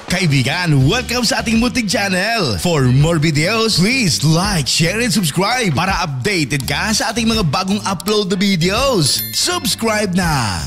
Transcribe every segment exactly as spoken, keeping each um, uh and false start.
Kaibigan, welcome sa ating munting channel. For more videos, please like, share, and subscribe para updated ka sa ating mga bagong upload na videos. Subscribe na!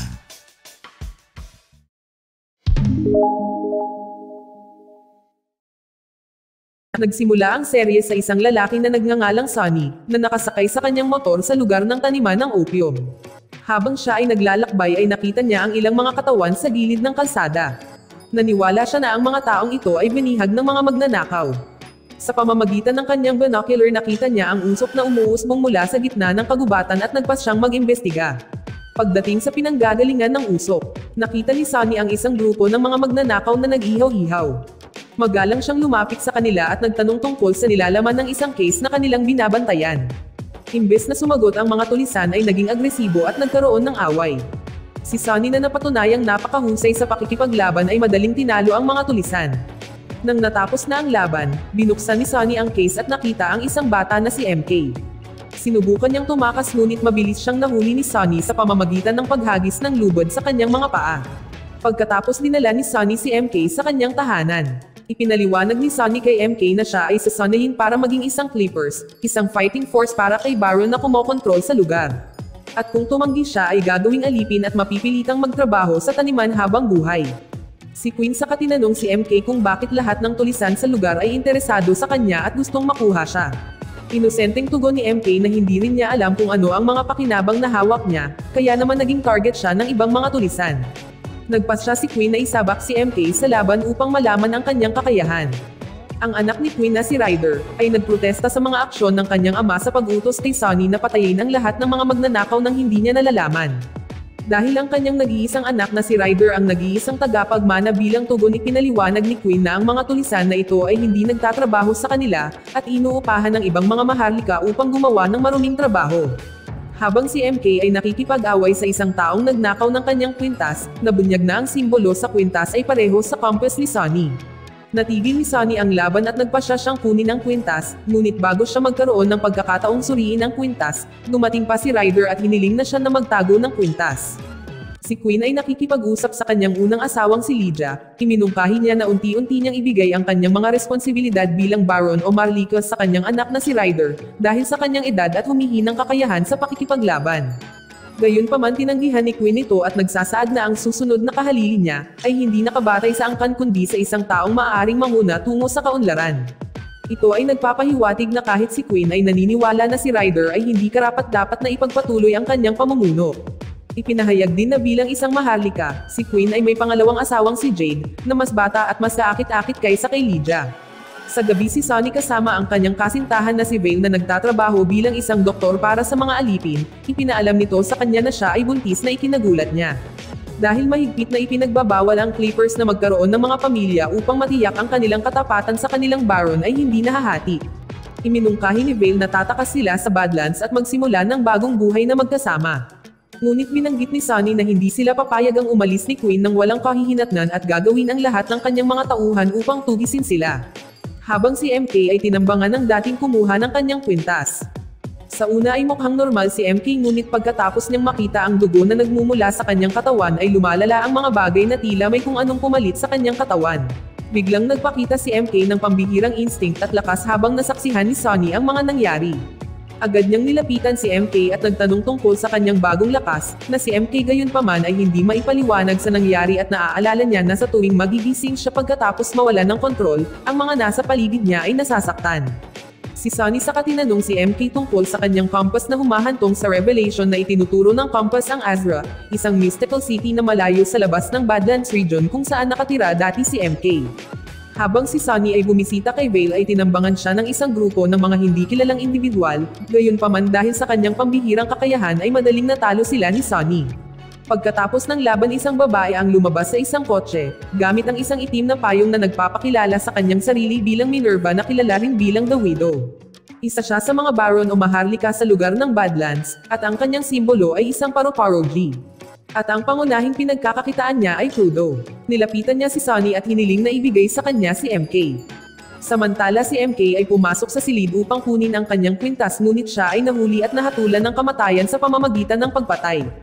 Nagsimula ang serye sa isang lalaki na nagngangalang Sonny, na nakasakay sa kanyang motor sa lugar ng taniman ng opium. Habang siya ay naglalakbay ay nakita niya ang ilang mga katawan sa gilid ng kalsada. Naniwala siya na ang mga taong ito ay binihag ng mga magnanakaw. Sa pamamagitan ng kanyang binocular nakita niya ang usok na umuusbong mula sa gitna ng kagubatan at nagpas siyang mag-imbestiga. Pagdating sa pinanggagalingan ng usok, nakita ni Sonny ang isang grupo ng mga magnanakaw na nag-ihaw-ihaw. Magalang siyang lumapit sa kanila at nagtanong tungkol sa nilalaman ng isang case na kanilang binabantayan. Imbes na sumagot ang mga tulisan ay naging agresibo at nagkaroon ng away. Si Sonny na napatunayang napakahusay sa pakikipaglaban ay madaling tinalo ang mga tulisan. Nang natapos na ang laban, binuksan ni Sonny ang case at nakita ang isang bata na si M K. Sinubukan niyang tumakas ngunit mabilis siyang nahuli ni Sonny sa pamamagitan ng paghagis ng lubid sa kanyang mga paa. Pagkatapos dinala ni Sonny si M K sa kanyang tahanan. Ipinaliwanag ni Sonny kay M K na siya ay sasanay para maging isang Clippers, isang fighting force para kay Baron na kumokontrol sa lugar. At kung tumanggi siya ay gagawing alipin at mapipilitang magtrabaho sa taniman habang buhay. Si Queen saka tinanong si M K kung bakit lahat ng tulisan sa lugar ay interesado sa kanya at gustong makuha siya. Inosenteng tugon ni M K na hindi rin niya alam kung ano ang mga pakinabang na hawak niya, kaya naman naging target siya ng ibang mga tulisan. Nagpas siya si Queen na isabak si M K sa laban upang malaman ang kanyang kakayahan. Ang anak ni Queen na si Ryder, ay nagprotesta sa mga aksyon ng kanyang ama sa pag-utos kay Sonny na patayin ang lahat ng mga magnanakaw nang hindi niya nalalaman. Dahil ang kanyang nag-iisang anak na si Ryder ang nag-iisang tagapagmana bilang tugon ipinaliwanag ni Queen na ang mga tulisan na ito ay hindi nagtatrabaho sa kanila, at inuupahan ng ibang mga maharlika upang gumawa ng maruming trabaho. Habang si M K ay nakikipag-away sa isang taong nagnakaw ng kanyang kwintas, nabunyag na ang simbolo sa kwintas ay pareho sa compass ni Sonny. Natigil ni Sonny ang laban at nagpasya siyang kunin ang kwintas, ngunit bago siya magkaroon ng pagkakataong suriin ang kwintas, dumating pa si Ryder at hiniling na siya na magtago ng kwintas. Si Queen ay nakikipag-usap sa kanyang unang asawang si Lydia, iminungkahi niya na unti-unti niyang ibigay ang kanyang mga responsibilidad bilang Baron o Marlikas sa kanyang anak na si Ryder, dahil sa kanyang edad at humihinang kakayahan sa pakikipaglaban. Gayunpaman tinanggihan ni Queen ito at nagsasaad na ang susunod na kahalili niya, ay hindi nakabatay sa angkan kundi sa isang taong maaaring manguna tungo sa kaunlaran. Ito ay nagpapahiwatig na kahit si Queen ay naniniwala na si Ryder ay hindi karapat-dapat na ipagpatuloy ang kanyang pamumuno. Ipinahayag din na bilang isang maharlika, si Queen ay may pangalawang asawang si Jade, na mas bata at mas kaakit-akit kaysa kay Lydia. Sa gabi si Sonny kasama ang kanyang kasintahan na si Vale na nagtatrabaho bilang isang doktor para sa mga alipin, ipinaalam nito sa kanya na siya ay buntis na ikinagulat niya. Dahil mahigpit na ipinagbabawal ang Clippers na magkaroon ng mga pamilya upang matiyak ang kanilang katapatan sa kanilang Baron ay hindi nahahati. Iminungkahi ni Vale na tatakas sila sa Badlands at magsimula ng bagong buhay na magkasama. Ngunit binanggit ni Sonny na hindi sila papayagang umalis ni Queen nang walang kahihinatnan at gagawin ang lahat ng kanyang mga tauhan upang tugisin sila. Habang si M K ay tinambangan ng dating kumuha ng kanyang kwintas. Sa una ay mukhang normal si M K ngunit pagkatapos niyang makita ang dugo na nagmumula sa kanyang katawan ay lumalala ang mga bagay na tila may kung anong pumalit sa kanyang katawan. Biglang nagpakita si M K ng pambihirang instinct at lakas habang nasaksihan ni Sonny ang mga nangyari. Agad niyang nilapitan si M K at nagtanong tungkol sa kanyang bagong lakas, na si M K gayunpaman ay hindi maipaliwanag sa nangyari at naaalala niya na sa tuwing magigising siya pagkatapos mawala ng kontrol, ang mga nasa paligid niya ay nasasaktan. Si Sonny saka tinanong si M K tungkol sa kanyang compass na humahantong sa revelation na itinuturo ng compass ang Azra, isang mystical city na malayo sa labas ng Badlands region kung saan nakatira dati si M K. Habang si Sonny ay bumisita kay Vale ay tinambangan siya ng isang grupo ng mga hindi kilalang individual, gayunpaman dahil sa kanyang pambihirang kakayahan ay madaling natalo sila ni Sonny. Pagkatapos ng laban isang babae ang lumabas sa isang kotse, gamit ang isang itim na payong na nagpapakilala sa kanyang sarili bilang Minerva na kilala rin bilang The Widow. Isa siya sa mga baron o maharlika sa lugar ng Badlands, at ang kanyang simbolo ay isang paro-parogy. At ang pangunahing pinagkakakitaan niya ay crudo. Nilapitan niya si Sonny at hiniling na ibigay sa kanya si M K. Samantala si M K ay pumasok sa silid upang kunin ang kanyang kwintas ngunit siya ay nahuli at nahatulan ng kamatayan sa pamamagitan ng pagpatay.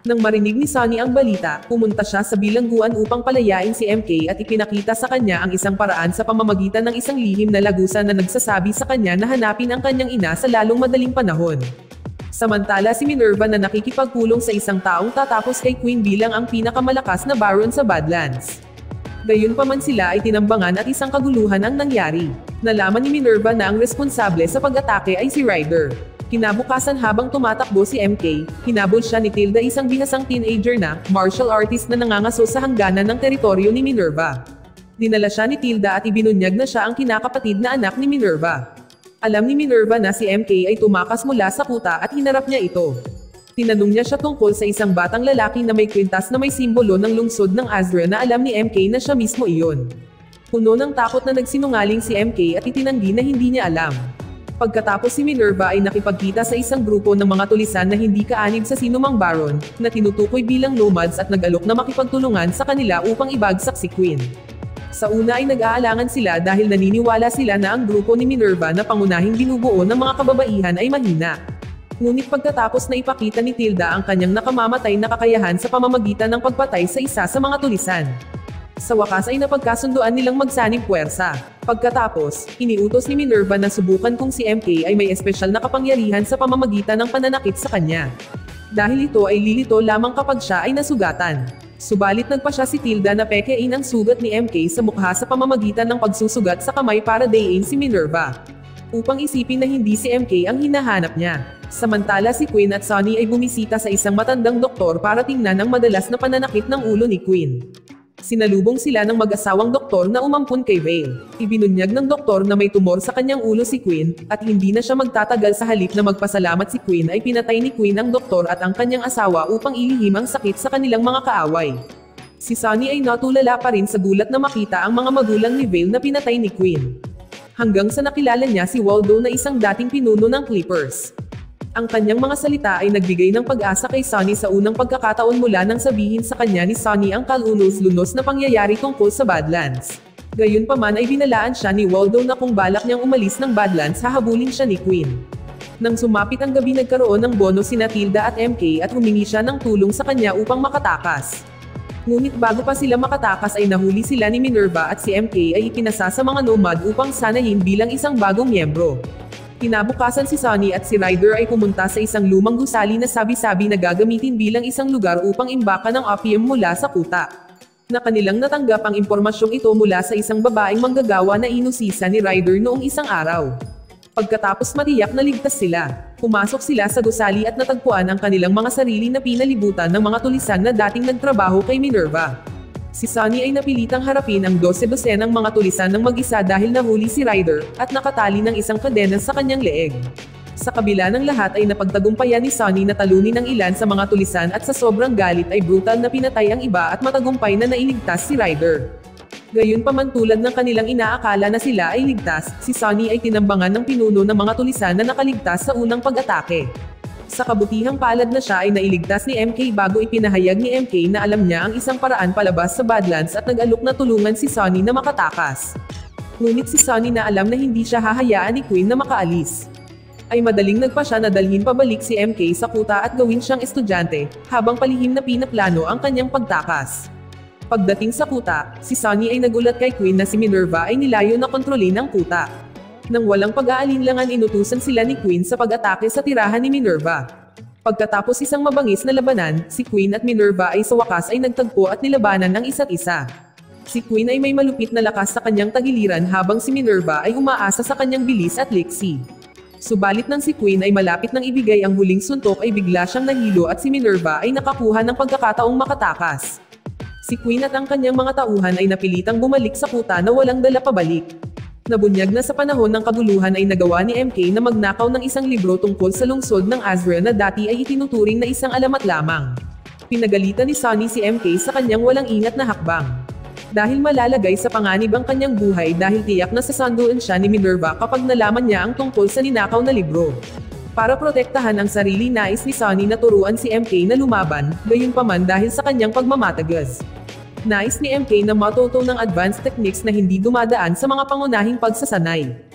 Nang marinig ni Sunny ang balita, pumunta siya sa bilangguan upang palayain si M K at ipinakita sa kanya ang isang paraan sa pamamagitan ng isang lihim na lagusan na nagsasabi sa kanya na hanapin ang kanyang ina sa lalong madaling panahon. Samantala si Minerva na nakikipagpulong sa isang taong tatapos kay Queen bilang ang pinakamalakas na Baron sa Badlands. Gayunpaman sila ay tinambangan at isang kaguluhan ang nangyari. Nalaman ni Minerva na ang responsable sa pag-atake ay si Ryder. Kinabukasan habang tumatakbo si M K, hinabol siya ni Tilda, isang bihasang teenager na martial artist na nangangaso sa hangganan ng teritoryo ni Minerva. Dinala siya ni Tilda at ibinunyag na siya ang kinakapatid na anak ni Minerva. Alam ni Minerva na si M K ay tumakas mula sa kuta at hinarap niya ito. Tinanong niya siya tungkol sa isang batang lalaki na may kwintas na may simbolo ng lungsod ng Azra na alam ni M K na siya mismo iyon. Puno ng takot na nagsinungaling si M K at itinanggi na hindi niya alam. Pagkatapos si Minerva ay nakipagkita sa isang grupo ng mga tulisan na hindi kaanib sa sinumang baron, na tinutukoy bilang nomads at nag-alok na makipagtulungan sa kanila upang ibagsak si Queen. Sa una ay nag-aalangan sila dahil naniniwala sila na ang grupo ni Minerva na pangunahing binubuo ng mga kababaihan ay mahina. Ngunit pagkatapos na ipakita ni Tilda ang kanyang nakamamatay na kakayahan sa pamamagitan ng pagpatay sa isa sa mga tulisan, sa wakas ay napagkasunduan nilang magsanib puwersa. Pagkatapos, iniutos ni Minerva na subukan kung si M K ay may espesyal na kapangyarihan sa pamamagitan ng pananakit sa kanya. Dahil ito ay lilito lamang kapag siya ay nasugatan. Subalit nagpa siya si Tilda na pekein ang sugat ni M K sa mukha sa pamamagitan ng pagsusugat sa kamay para dayin si Minerva, upang isipin na hindi si M K ang hinahanap niya. Samantala si Queen at Sunny ay bumisita sa isang matandang doktor para tingnan ang madalas na pananakit ng ulo ni Queen. Sinalubong sila ng mag-asawang doktor na umampun kay Vale. Ibinunyag ng doktor na may tumor sa kanyang ulo si Queen, at hindi na siya magtatagal. Sa halip na magpasalamat si Queen ay pinatay ni Queen ang doktor at ang kanyang asawa upang ilihim ang sakit sa kanilang mga kaaway. Si Sunny ay natulala pa rin sa gulat na makita ang mga magulang ni Vale na pinatay ni Queen. Hanggang sa nakilala niya si Waldo na isang dating pinuno ng Clippers. Ang kanyang mga salita ay nagbigay ng pag-asa kay Sunny sa unang pagkakataon mula nang sabihin sa kanya ni Sunny ang kalunos-lunos na pangyayari tungkol sa Badlands. Gayunpaman ay binalaan siya ni Waldo na kung balak niyang umalis ng Badlands hahabulin siya ni Queen. Nang sumapit ang gabi nagkaroon ng bono sina Tilda at M K at humingi siya ng tulong sa kanya upang makatakas. Ngunit bago pa sila makatakas ay nahuli sila ni Minerva at si M K ay ipinasa sa mga nomad upang sanayin bilang isang bagong miyembro. Kinabukasan si Sunny at si Ryder ay pumunta sa isang lumang gusali na sabi-sabi na gagamitin bilang isang lugar upang imbaka ng opium mula sa kuta. Na kanilang natanggap ang impormasyong ito mula sa isang babaeng manggagawa na inusisa ni Ryder noong isang araw. Pagkatapos matiyak na ligtas sila, pumasok sila sa gusali at natagpuan ang kanilang mga sarili na pinalibutan ng mga tulisan na dating nagtrabaho kay Minerva. Si Sunny ay napilitang harapin ang dose-dosenang mga tulisan ng mag-isa dahil nahuli si Ryder, at nakatali ng isang kadena sa kanyang leeg. Sa kabila ng lahat ay napagtagumpayan ni Sunny na talunin ang ilan sa mga tulisan at sa sobrang galit ay brutal na pinatay ang iba at matagumpay na nailigtas si Ryder. Gayunpaman tulad ng kanilang inaakala na sila ay ligtas, si Sunny ay tinambangan ng pinuno ng mga tulisan na nakaligtas sa unang pag-atake. Sa kabutihang palad na siya ay nailigtas ni M K bago ipinahayag ni M K na alam niya ang isang paraan palabas sa Badlands at nag-alok na tulungan si Sunny na makatakas. Ngunit si Sunny na alam na hindi siya hahayaan ni Queen na makaalis, ay madaling nagpa siya na dalhin pabalik si M K sa kuta at gawin siyang estudyante, habang palihim na pinaplano ang kanyang pagtakas. Pagdating sa kuta, si Sunny ay nagulat kay Queen na si Minerva ay nilayo na kontrolin ang kuta. Nang walang pag-aalinlangan inutusan sila ni Queen sa pag-atake sa tirahan ni Minerva. Pagkatapos isang mabangis na labanan, si Queen at Minerva ay sa wakas ay nagtagpo at nilabanan ang isa't isa. Si Queen ay may malupit na lakas sa kanyang tagiliran habang si Minerva ay umaasa sa kanyang bilis at liksi. Subalit nang si Queen ay malapit nang ibigay ang huling suntok ay bigla siyang nahilo at si Minerva ay nakakuha ng pagkakataong makatakas. Si Queen at ang kanyang mga tauhan ay napilitang bumalik sa kuta na walang dala pabalik. Nabunyag na sa panahon ng kaguluhan ay nagawa ni M K na magnakaw ng isang libro tungkol sa lungsod ng Azra na dati ay itinuturing na isang alamat lamang. Pinagalitan ni Sunny si M K sa kanyang walang ingat na hakbang. Dahil malalagay sa panganib ang kanyang buhay dahil tiyak na sasanduan siya ni Minerva kapag nalaman niya ang tungkol sa ninakaw na libro. Para protektahan ang sarili, nais ni Sunny na turuan si M K na lumaban, gayunpaman dahil sa kanyang pagmamatagas. Nais ni M K na matuto ng advanced techniques na hindi dumadaan sa mga pangunahing pagsasanay.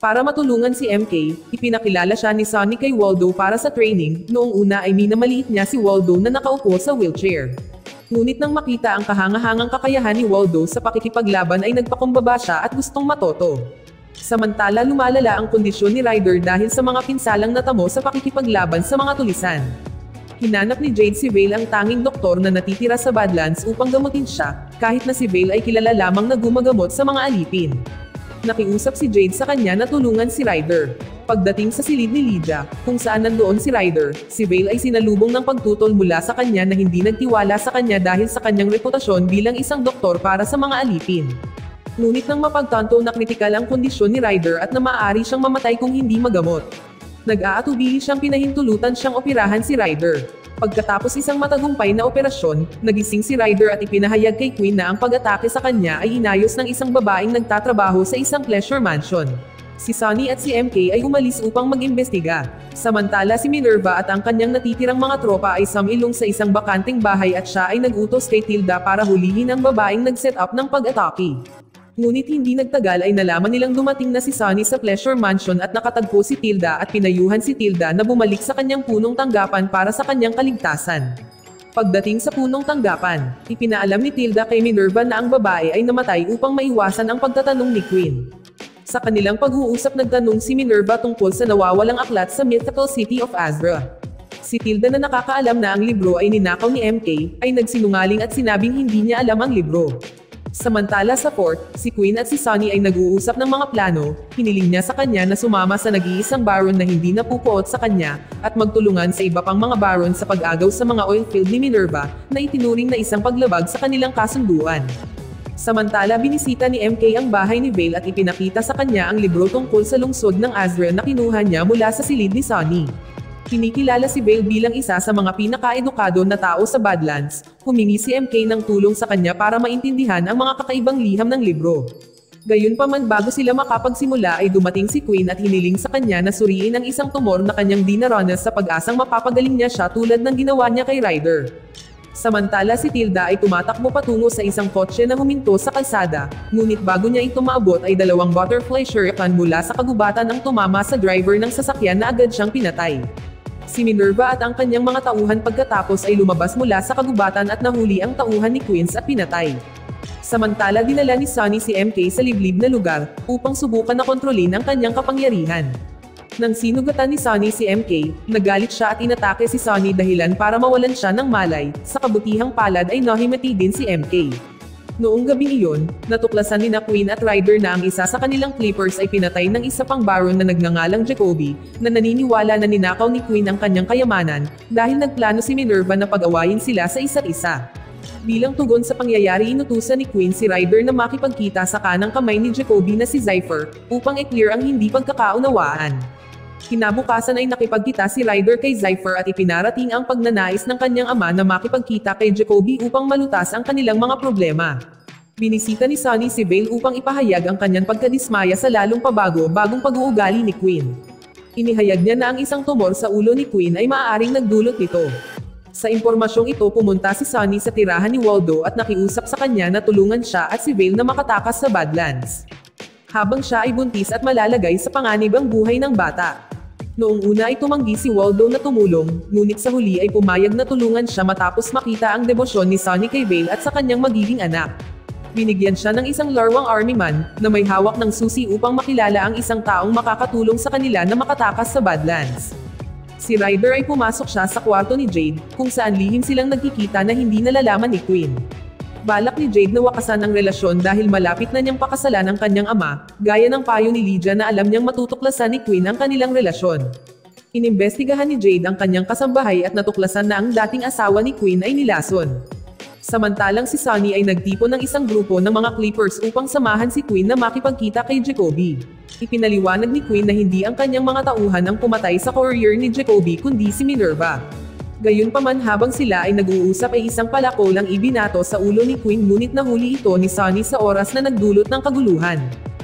Para matulungan si M K, ipinakilala siya ni Sonny kay Waldo para sa training. Noong una ay minamaliit niya si Waldo na nakaupo sa wheelchair. Ngunit nang makita ang kahangahangang kakayahan ni Waldo sa pakikipaglaban ay nagpakumbaba siya at gustong matoto. Samantala lumalala ang kondisyon ni Ryder dahil sa mga pinsalang natamo sa pakikipaglaban sa mga tulisan. Hinanap ni Jade si Vale, ang tanging doktor na natitira sa Badlands, upang gamutin siya, kahit na si Vale ay kilala lamang na gumagamot sa mga alipin. Nakiusap si Jade sa kanya na tulungan si Ryder. Pagdating sa silid ni Lydia, kung saan nandoon si Ryder, si Vale ay sinalubong ng pagtutol mula sa kanya na hindi nagtiwala sa kanya dahil sa kanyang reputasyon bilang isang doktor para sa mga alipin. Ngunit nang mapagtanto na kritikal ang kondisyon ni Ryder at na maaari siyang mamatay kung hindi magamot, nag-aatubili siyang pinahintulutan siyang operahan si Ryder. Pagkatapos isang matagumpay na operasyon, nagising si Ryder at ipinahayag kay Queen na ang pag-atake sa kanya ay inayos ng isang babaeng nagtatrabaho sa isang pleasure mansion. Si Sonny at si M K ay umalis upang mag-imbestiga. Samantala si Minerva at ang kanyang natitirang mga tropa ay sumilong sa isang bakanteng bahay at siya ay nag-utos kay Tilda para hulihin ang babaeng nag-set up ng pag-atake. Ngunit hindi nagtagal ay nalaman nilang dumating na si Sonny sa pleasure mansion at nakatagpo si Tilda at pinayuhan si Tilda na bumalik sa kanyang punong tanggapan para sa kanyang kaligtasan. Pagdating sa punong tanggapan, ipinaalam ni Tilda kay Minerva na ang babae ay namatay upang maiwasan ang pagtatanong ni Queen. Sa kanilang pag-uusap nagtanong si Minerva tungkol sa nawawalang aklat sa mythical city of Azra. Si Tilda na nakakaalam na ang libro ay ninakaw ni M K, ay nagsinungaling at sinabing hindi niya alam ang libro. Samantala sa fort, si Queen at si Sonny ay nag-uusap ng mga plano. Hiniling niya sa kanya na sumama sa nag-iisang baron na hindi napupuot sa kanya, at magtulungan sa iba pang mga baron sa pag-agaw sa mga oil field ni Minerva, na itinuring na isang paglabag sa kanilang kasunduan. Samantala binisita ni M K ang bahay ni Vale at ipinakita sa kanya ang libro tungkol sa lungsod ng Azra na kinuha niya mula sa silid ni Sonny. Kinikilala si Vale bilang isa sa mga pinaka-edukado na tao sa Badlands. Humingi si M K ng tulong sa kanya para maintindihan ang mga kakaibang liham ng libro. Gayunpaman bago sila makapagsimula ay dumating si Queen at hiniling sa kanya na suriin ang isang tumor na kanyang dinaranas sa pag-asang mapapagaling niya siya tulad ng ginawa niya kay Ryder. Samantala si Tilda ay tumatakbo patungo sa isang kotse na huminto sa kalsada, ngunit bago niya ito maabot ay dalawang butterfly shuriken mula sa kagubatan ang tumama sa driver ng sasakyan na agad siyang pinatay. Si Minerva at ang kanyang mga tauhan pagkatapos ay lumabas mula sa kagubatan at nahuli ang tauhan ni Queens at pinatay. Samantala dinala ni Sonny si M K sa liblib na lugar, upang subukan na kontrolin ang kanyang kapangyarihan. Nang sinugatan ni Sonny si M K, nagalit siya at inatake si Sonny dahilan para mawalan siya ng malay. Sa kabutihang palad ay nahimati din si M K. Noong gabing iyon, natuklasan ni na Queen at Ryder na ang isa sa kanilang clippers ay pinatay ng isa pang baron na nagngangalang Jacoby, na naniniwala na ninakaw ni Queen ang kanyang kayamanan, dahil nagplano si Minerva na pag-awayin sila sa isa't isa. Bilang tugon sa pangyayari inutusan ni Queen si Ryder na makipagkita sa kanang kamay ni Jacoby na si Zypher, upang i-clear ang hindi pagkakaunawaan. Kinabukasan ay nakipagkita si Ryder kay Zypher at ipinarating ang pagnanais ng kanyang ama na makipagkita kay Jacoby upang malutas ang kanilang mga problema. Binisita ni Sonny si Vale upang ipahayag ang kanyang pagkadismaya sa lalong pabago bagong pag-uugali ni Queen. Inihayag niya na ang isang tumor sa ulo ni Queen ay maaaring nagdulot nito. Sa impormasyong ito pumunta si Sonny sa tirahan ni Waldo at nakiusap sa kanya na tulungan siya at si Vale na makatakas sa Badlands. Habang siya ay buntis at malalagay sa panganib ang buhay ng bata. Noong una ay tumanggi si Waldo na tumulong, ngunit sa huli ay pumayag na tulungan siya matapos makita ang debosyon ni Sonny kay Vale at sa kanyang magiging anak. Binigyan siya ng isang larwang army man, na may hawak ng susi upang makilala ang isang taong makakatulong sa kanila na makatakas sa Badlands. Si Ryder ay pumasok siya sa kwarto ni Jade, kung saan lihim silang nagkikita na hindi nalalaman ni Queen. Balak ni Jade na wakasan ang relasyon dahil malapit na niyang pakasalan ang kanyang ama, gaya ng payo ni Lydia na alam niyang matutuklasan ni Queen ang kanilang relasyon. Inimbestigahan ni Jade ang kanyang kasambahay at natuklasan na ang dating asawa ni Queen ay nilason. Samantalang si Sonny ay nagtipon ng isang grupo ng mga Clippers upang samahan si Queen na makipagkita kay Jacoby. Ipinaliwanag ni Queen na hindi ang kanyang mga tauhan ang pumatay sa courier ni Jacoby kundi si Minerva. Gayunpaman habang sila ay nag-uusap ay isang palakol ang ibinato sa ulo ni Queen ngunit nahuli ito ni Sonny sa oras na nagdulot ng kaguluhan.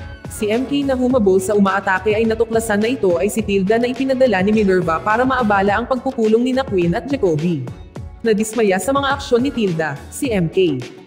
Si M K na humabol sa umaatake ay natuklasan na ito ay si Tilda na ipinadala ni Minerva para maabala ang pagpupulong ni na Queen at Jacoby. Nadismaya sa mga aksyon ni Tilda, si M K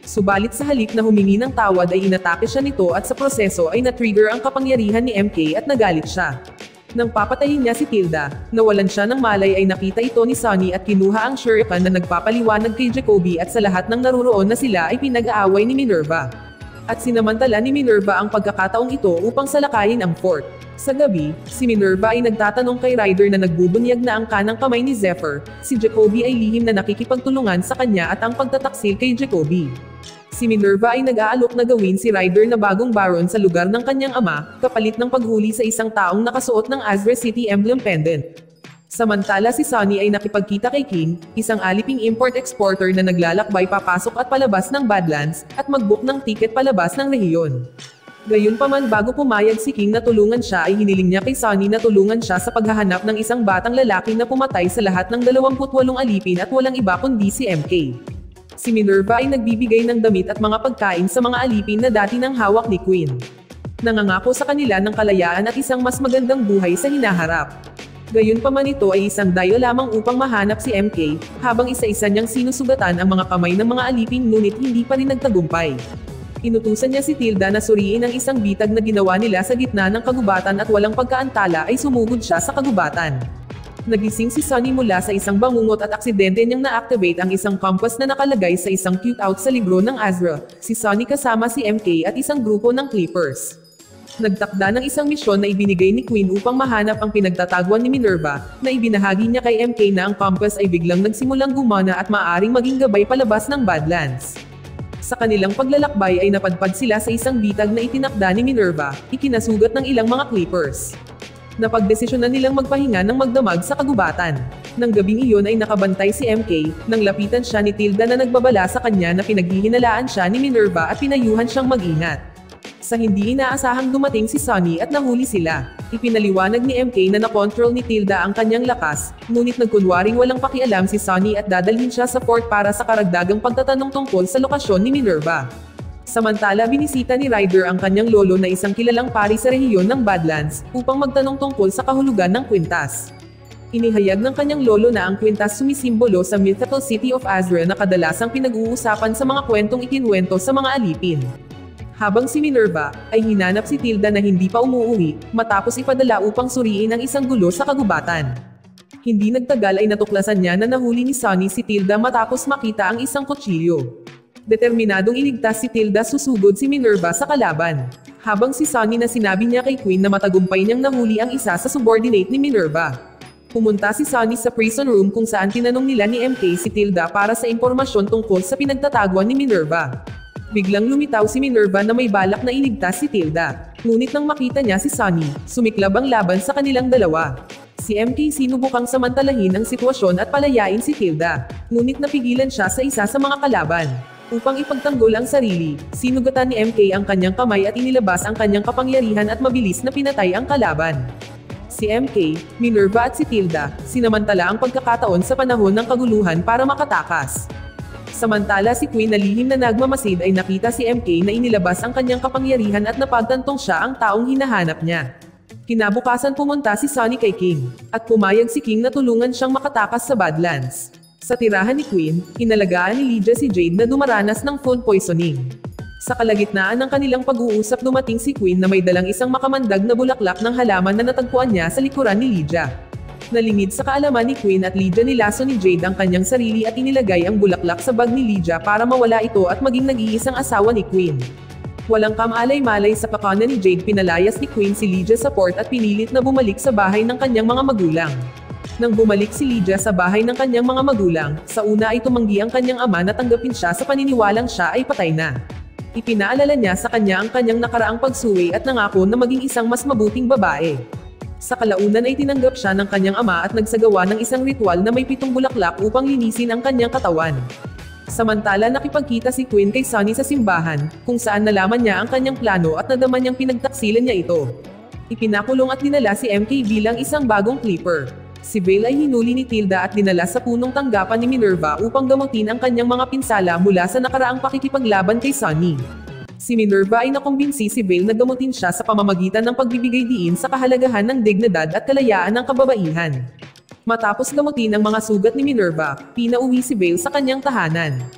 Subalit sa halip na humingi ng tawad ay inatake siya nito at sa proseso ay na-trigger ang kapangyarihan ni M K at nagalit siya. Nang papatayin niya si Tilda, nawalan siya ng malay ay nakita ito ni Sonny at kinuha ang shuriken na nagpapaliwanag kay Jacoby at sa lahat ng naruroon na sila ay pinag-aaway ni Minerva. At sinamantala ni Minerva ang pagkakataong ito upang salakayin ang fort. Sa gabi, si Minerva ay nagtatanong kay Ryder na nagbubunyag na ang kanang kamay ni Zephyr. Si Jacoby ay lihim na nakikipagtulungan sa kanya at ang pagtataksil kay Jacoby. Si Minerva ay nag-aalok na gawin si Ryder na bagong Baron sa lugar ng kanyang ama, kapalit ng paghuli sa isang taong nakasuot ng Azra City Emblem Pendant. Samantala si Sonny ay nakipagkita kay King, isang aliping import-exporter na naglalakbay papasok at palabas ng Badlands, at mag-book ng tiket palabas ng rehiyon. Gayunpaman bago pumayag si King na tulungan siya ay hiniling niya kay Sonny na tulungan siya sa paghahanap ng isang batang lalaki na pumatay sa lahat ng dalawampu't walong alipin at walang iba kundi si M K. Si Minerva ay nagbibigay ng damit at mga pagkain sa mga alipin na dati nang hawak ni Queen. Nangangako sa kanila ng kalayaan at isang mas magandang buhay sa hinaharap. Gayunpaman ito ay isang dayo lamang upang mahanap si M K, habang isa-isa niyang sinusugatan ang mga kamay ng mga alipin ngunit hindi pa rin nagtagumpay. Inutusan niya si Tilda na suriin ang isang bitag na ginawa nila sa gitna ng kagubatan at walang pagkaantala ay sumugod siya sa kagubatan. Nagising si Sonny mula sa isang bangungot at aksidente niyang na-activate ang isang compass na nakalagay sa isang cutout sa libro ng Azra. Si Sonny kasama si M K at isang grupo ng Clippers. Nagtakda ng isang misyon na ibinigay ni Queen upang mahanap ang pinagtatagwan ni Minerva, na ibinahagi niya kay M K na ang compass ay biglang nagsimulang gumana at maaaring maging gabay palabas ng Badlands. Sa kanilang paglalakbay ay napadpad sila sa isang bitag na itinakda ni Minerva, ikinasugat ng ilang mga Clippers. Napagdesisyonan nilang magpahinga ng magdamag sa kagubatan. Nang gabing iyon ay nakabantay si M K, nang lapitan siya ni Tilda na nagbabala sa kanya na pinaghihinalaan siya ni Minerva at pinayuhan siyang mag-ingat. Sa hindi inaasahang dumating si Sonny at nahuli sila. Ipinaliwanag ni M K na nakontrol ni Tilda ang kanyang lakas, ngunit nagkunwaring walang pakialam si Sonny at dadalhin siya sa fort para sa karagdagang pagtatanong tungkol sa lokasyon ni Minerva. Samantala binisita ni Ryder ang kanyang lolo na isang kilalang pari sa rehiyon ng Badlands, upang magtanong tungkol sa kahulugan ng kwintas. Inihayag ng kanyang lolo na ang kwintas sumisimbolo sa mythical city of Azra na kadalasang pinag-uusapan sa mga kwentong ikinwento sa mga alipin. Habang si Minerva ay hinanap si Tilda na hindi pa umuuwi, matapos ipadala upang suriin ang isang gulo sa kagubatan. Hindi nagtagal ay natuklasan niya na nahuli ni Sonny si Tilda matapos makita ang isang kutsilyo. Determinadong iligtas si Tilda susugod si Minerva sa kalaban. Habang si Sonny na sinabi niya kay Queen na matagumpay niyang nahuli ang isa sa subordinate ni Minerva. Pumunta si Sonny sa prison room kung saan tinanong nila ni M K si Tilda para sa impormasyon tungkol sa pinagtatagwan ni Minerva. Biglang lumitaw si Minerva na may balak na iligtas si Tilda. Ngunit nang makita niya si Sonny, sumiklab ang laban sa kanilang dalawa. Si M K sinubukang samantalahin ang sitwasyon at palayain si Tilda. Ngunit napigilan siya sa isa sa mga kalaban. Upang ipagtanggol ang sarili, sinugatan ni M K ang kanyang kamay at inilabas ang kanyang kapangyarihan at mabilis na pinatay ang kalaban. Si M K, Minerva at si Tilda, sinamantala ang pagkakataon sa panahon ng kaguluhan para makatakas. Samantala si Queen na lihim na nagmamasid ay nakita si M K na inilabas ang kanyang kapangyarihan at napagtantong siya ang taong hinahanap niya. Kinabukasan pumunta si Sonny kay King, at pumayag si King na tulungan siyang makatakas sa Badlands. Sa tirahan ni Queen, inalagaan ni Lydia si Jade na dumaranas ng food poisoning. Sa kalagitnaan ng kanilang pag-uusap dumating si Queen na may dalang isang makamandag na bulaklak ng halaman na natagpuan niya sa likuran ni Lydia. Nalingid sa kaalaman ni Queen at Lydia nilaso ni Jade ang kanyang sarili at inilagay ang bulaklak sa bag ni Lydia para mawala ito at maging nag-iisang asawa ni Queen. Walang kamalay-malay sa pakana ni Jade pinalayas ni Queen si Lydia sa port at pinilit na bumalik sa bahay ng kanyang mga magulang. Nang bumalik si Lydia sa bahay ng kanyang mga magulang, sa una ay tumanggi ang kanyang ama na tanggapin siya sa paniniwalang siya ay patay na. Ipinaalala niya sa kanya ang kanyang nakaraang pagsuwi at nangako na maging isang mas mabuting babae. Sa kalaunan ay tinanggap siya ng kanyang ama at nagsagawa ng isang ritual na may pitong bulaklak upang linisin ang kanyang katawan. Samantala nakipagkita si Queen kay Sonny sa simbahan, kung saan nalaman niya ang kanyang plano at nadaman niyang pinagtaksilan niya ito. Ipinakulong at dinala si M K bilang isang bagong Clipper. Si Vale ay hinuli ni Tilda at dinala sa punong tanggapan ni Minerva upang gamutin ang kanyang mga pinsala mula sa nakaraang pakikipaglaban kay Sonny. Si Minerva ay nakumbinsi si Vale na gamutin siya sa pamamagitan ng pagbibigay diin sa kahalagahan ng dignidad at kalayaan ng kababaihan. Matapos gamutin ang mga sugat ni Minerva, pinauwi si Vale sa kanyang tahanan.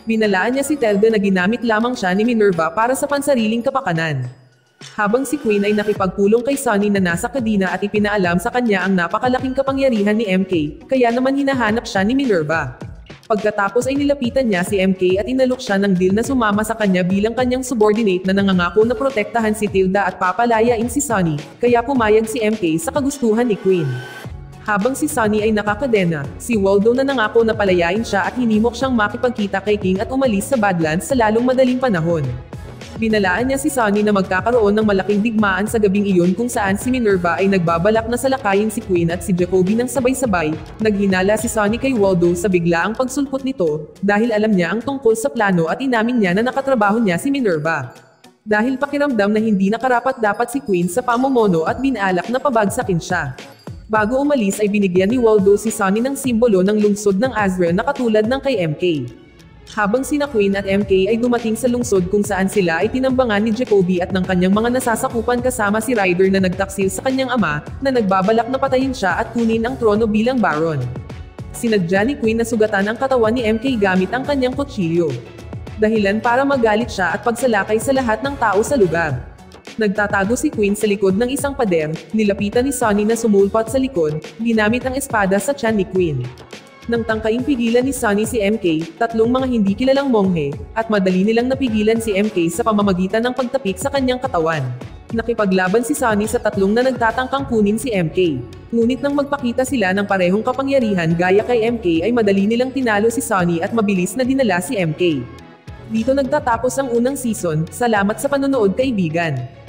Binalaan niya si Telda na ginamit lamang siya ni Minerva para sa pansariling kapakanan. Habang si Queen ay nakipagpulong kay Sonny na nasa kadina at ipinaalam sa kanya ang napakalaking kapangyarihan ni M K, kaya naman hinahanap siya ni Minerva. Pagkatapos ay nilapitan niya si M K at inalok siya ng deal na sumama sa kanya bilang kanyang subordinate na nangangako na protektahan si Tilda at papalayain si Sonny, kaya pumayag si M K sa kagustuhan ni Queen. Habang si Sonny ay nakakadena, si Waldo na nangako na palayain siya at hinimok siyang makipagkita kay King at umalis sa Badlands sa lalong madaling panahon. Binalaan niya si Sonny na magkakaroon ng malaking digmaan sa gabing iyon kung saan si Minerva ay nagbabalak na salakayin si Queen at si Jacoby ng sabay-sabay. Naghinala si Sonny kay Waldo sa biglaang pagsulpot nito, dahil alam niya ang tungkol sa plano at inamin niya na nakatrabaho niya si Minerva. Dahil pakiramdam na hindi nakarapat-dapat si Queen sa pamumuno at binalak na pabagsakin siya. Bago umalis ay binigyan ni Waldo si Sonny ng simbolo ng lungsod ng Azrael na katulad ng kay M K. Habang sina Queen at M K ay dumating sa lungsod kung saan sila ay tinambangan ni Jacoby at ng kanyang mga nasasakupan kasama si Ryder na nagtaksil sa kanyang ama, na nagbabalak na patayin siya at kunin ang trono bilang baron. Sinadya ni Queen na sugatan ang katawan ni M K gamit ang kanyang kutsilyo. Dahilan para magalit siya at pagsalakay sa lahat ng tao sa lugar. Nagtatago si Queen sa likod ng isang pader, nilapitan ni Sonny na sumulpat sa likod, ginamit ang espada sa tiyan ni Queen. Nang tangkaing pigilan ni Sonny si M K, tatlong mga hindi kilalang monghe, at madali nilang napigilan si M K sa pamamagitan ng pagtapik sa kanyang katawan. Nakipaglaban si Sonny sa tatlong na nagtatangkang kunin si M K. Ngunit nang magpakita sila ng parehong kapangyarihan gaya kay M K ay madali nilang tinalo si Sonny at mabilis na dinala si M K. Dito nagtatapos ang unang season. Salamat sa panonood, kaibigan.